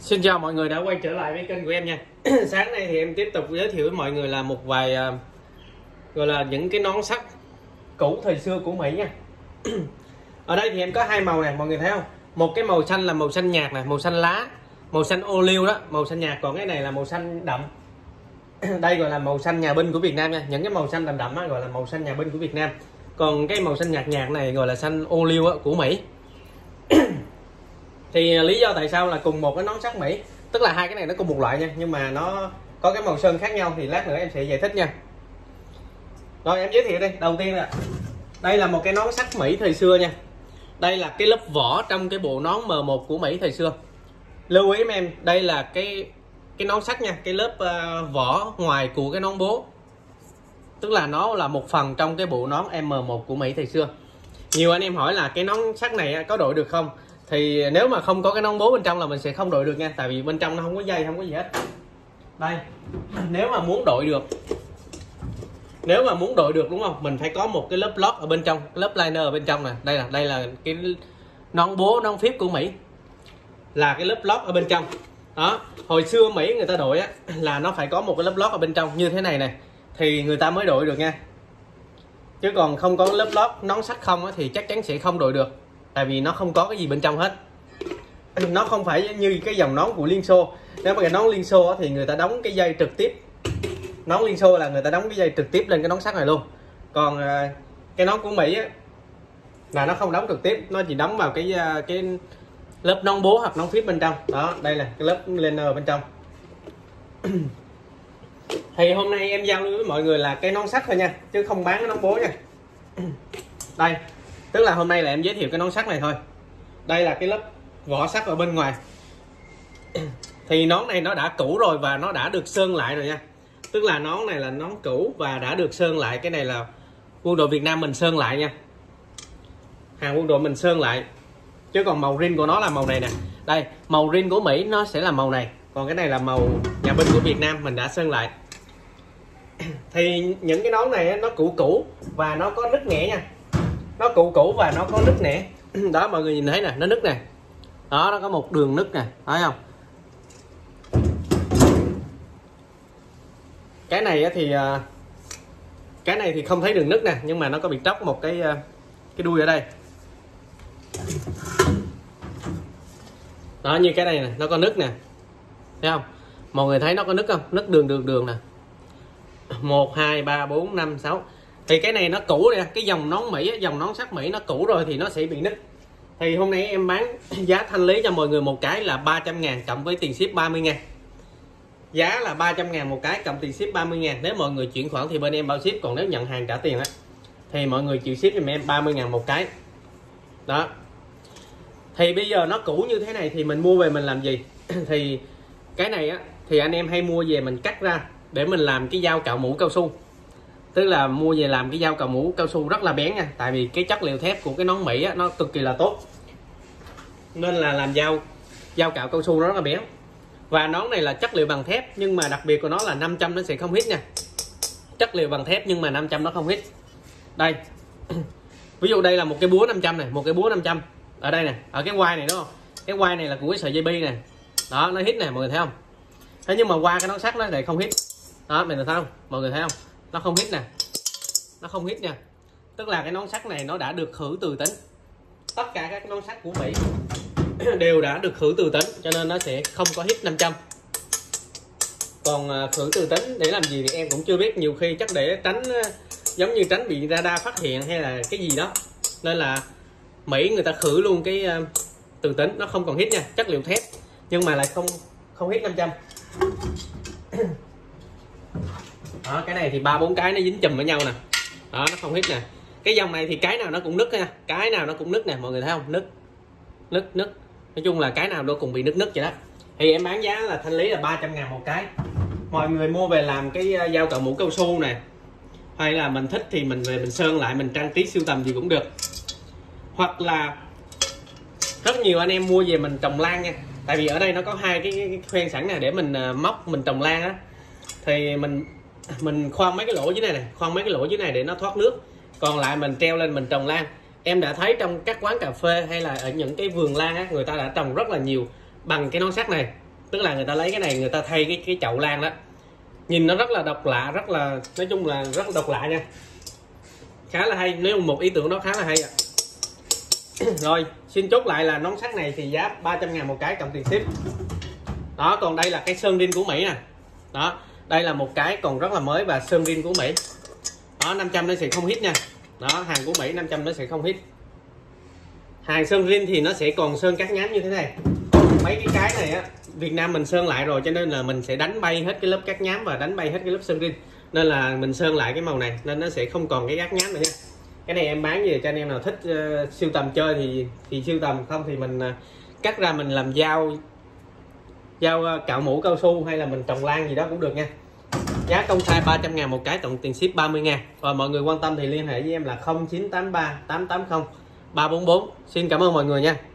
Xin chào mọi người đã quay trở lại với kênh của em nha. Sáng nay thì em tiếp tục giới thiệu với mọi người là một vài gọi là những cái nón sắt cũ thời xưa của Mỹ nha. Ở đây thì em có hai màu này, mọi người thấy không? Một cái màu xanh là màu xanh nhạt này, màu xanh lá, màu xanh ô liu đó, màu xanh nhạt, còn cái này là màu xanh đậm. Đây gọi là màu xanh nhà binh của Việt Nam nha. Những cái màu xanh đậm đậm gọi là màu xanh nhà binh của Việt Nam. Còn cái màu xanh nhạt nhạt này gọi là xanh ô liu của Mỹ. Thì lý do tại sao là cùng một cái nón sắt Mỹ, tức là hai cái này nó cùng một loại nha, nhưng mà nó có cái màu sơn khác nhau thì lát nữa em sẽ giải thích nha. Rồi em giới thiệu đây. Đầu tiên là đây là một cái nón sắt Mỹ thời xưa nha. Đây là cái lớp vỏ trong cái bộ nón M1 của Mỹ thời xưa. Lưu ý em, đây là cái nón sắt nha, cái lớp vỏ ngoài của cái nón bố, tức là nó là một phần trong cái bộ nón M1 của Mỹ thời xưa. Nhiều anh em hỏi là cái nón sắt này có đội được không? Thì nếu mà không có cái nón bố bên trong là mình sẽ không đội được nha, tại vì bên trong nó không có dây, không có gì hết. Đây, nếu mà muốn đội được đúng không, mình phải có một cái lớp lót ở bên trong, lớp liner ở bên trong nè. Đây là cái nón bố, nón phíp của Mỹ, là cái lớp lót ở bên trong đó. Hồi xưa Mỹ người ta đội á là nó phải có một cái lớp lót ở bên trong như thế này nè thì người ta mới đội được nha, chứ còn không có lớp lót nón sắt không á thì chắc chắn sẽ không đội được, tại vì nó không có cái gì bên trong hết. Nó không phải như cái dòng nón của Liên Xô. Nếu mà cái nón Liên Xô thì người ta đóng cái dây trực tiếp, nón Liên Xô là người ta đóng cái dây trực tiếp lên cái nón sắt này luôn. Còn cái nón của Mỹ á, là nó không đóng trực tiếp, nó chỉ đóng vào cái lớp nón bố hoặc nón phíp bên trong đó. Đây là cái lớp liner bên trong. Thì hôm nay em giao lưu với mọi người là cái nón sắt thôi nha, chứ không bán cái nón bố nha. Đây, tức là hôm nay là em giới thiệu cái nón sắt này thôi. Đây là cái lớp vỏ sắt ở bên ngoài. Thì nón này nó đã cũ rồi và nó đã được sơn lại rồi nha. Tức là nón này là nón cũ và đã được sơn lại. Cái này là quân đội Việt Nam mình sơn lại nha, hàng quân đội mình sơn lại. Chứ còn màu rin của nó là màu này nè. Đây, màu rin của Mỹ nó sẽ là màu này, còn cái này là màu nhà binh của Việt Nam mình đã sơn lại. Thì những cái nón này nó cũ và nó có nứt nẻ nha. Nó cũ và nó có nứt nẻ. Đó, mọi người nhìn thấy nè, nó nứt nè. Đó, nó có một đường nứt nè, thấy không? Cái này thì không thấy đường nứt nè, nhưng mà nó có bị tróc một cái đuôi ở đây. Đó, như cái này nè, nó có nứt nè. Thấy không? Mọi người thấy nó có nứt không? Nứt đường nè. 1 2 3 4 5 6. Thì cái này nó cũ nè, cái dòng nón Mỹ, dòng nón sắt Mỹ nó cũ rồi thì nó sẽ bị nứt. Thì hôm nay em bán giá thanh lý cho mọi người một cái là 300.000 cộng với tiền ship 30.000. Giá là 300.000 một cái cộng tiền ship 30.000. Nếu mọi người chuyển khoản thì bên em bao ship, còn nếu nhận hàng trả tiền á thì mọi người chịu ship giùm em 30.000 một cái. Đó. Thì bây giờ nó cũ như thế này thì mình mua về mình làm gì? Thì cái này á thì anh em hay mua về mình cắt ra để mình làm cái dao cạo mũ cao su. Tức là mua về làm cái dao cạo mũ cao su rất là bén nha, tại vì cái chất liệu thép của cái nón Mỹ á, nó cực kỳ là tốt, nên là làm dao cạo cao su nó rất là bén. Và nón này là chất liệu bằng thép, nhưng mà đặc biệt của nó là 500 nó sẽ không hít nha. Chất liệu bằng thép nhưng mà 500 nó không hít. Đây, ví dụ đây là một cái búa 500 này, một cái búa 500 ở đây nè, ở cái quai này đúng không? Cái quai này là của cái sợi dây bi này. Đó, nó hít nè, mọi người thấy không? Thế nhưng mà qua cái nón sắt nó lại không hít. Đó, mình thấy không? Mọi người thấy không? Nó không hít nè. Nó không hít nha. Tức là cái nón sắt này nó đã được khử từ tính. Tất cả các nón sắt của Mỹ đều đã được khử từ tính, cho nên nó sẽ không có hít 500. Còn khử từ tính để làm gì thì em cũng chưa biết. Nhiều khi chắc để tránh, giống như tránh bị radar phát hiện hay là cái gì đó, nên là Mỹ người ta khử luôn cái từ tính, nó không còn hít nha. Chất liệu thép nhưng mà lại không hít 500. Đó, cái này thì 3-4 cái nó dính chùm với nhau nè. Đó, nó không hít nè. Cái dòng này thì cái nào nó cũng nứt nha, cái nào nó cũng nứt nè, mọi người thấy không? Nứt. Nói chung là cái nào nó cũng bị nứt vậy đó. Thì em bán giá là thanh lý là 300.000 một cái. Mọi người mua về làm cái dao cạo mũ cao su này, hay là mình thích thì mình về mình sơn lại, mình trang trí sưu tầm gì cũng được. Hoặc là rất nhiều anh em mua về mình trồng lan nha. Tại vì ở đây nó có hai cái khoen sẵn nè để mình móc mình trồng lan á. Thì mình khoan mấy cái lỗ dưới này để nó thoát nước. Còn lại mình treo lên mình trồng lan. Em đã thấy trong các quán cà phê hay là ở những cái vườn lan á, người ta đã trồng rất là nhiều bằng cái nón sắt này. tức là người ta lấy cái này người ta thay cái chậu lan đó. Nhìn nó rất là độc lạ, rất là, nói chung là rất là độc lạ nha, khá là hay, nếu một ý tưởng đó khá là hay ạ. Rồi xin chốt lại là nón sắt này thì giá 300.000 một cái cộng tiền ship đó. Còn đây là cái sơn rin của Mỹ nè đó, đây là một cái còn rất là mới và sơn rin của Mỹ đó, 500 nó sẽ không hit nha đó, hàng của Mỹ 500 nó sẽ không hit. Hàng sơn rin thì nó sẽ còn sơn cắt nhám như thế này. Mấy cái này á Việt Nam mình sơn lại rồi, cho nên là mình sẽ đánh bay hết cái lớp cắt nhám và đánh bay hết cái lớp sơn rin, nên là mình sơn lại cái màu này nên nó sẽ không còn cái cắt nhám nữa nha. Cái này em bán về cho anh em nào thích sưu tầm chơi thì sưu tầm, không thì mình cắt ra mình làm dao cạo mũ cao su hay là mình trồng lan gì đó cũng được nha. Giá công khai 300.000 một cái, tổng tiền ship 30.000. Và mọi người quan tâm thì liên hệ với em là 0983 880 344. Xin cảm ơn mọi người nha.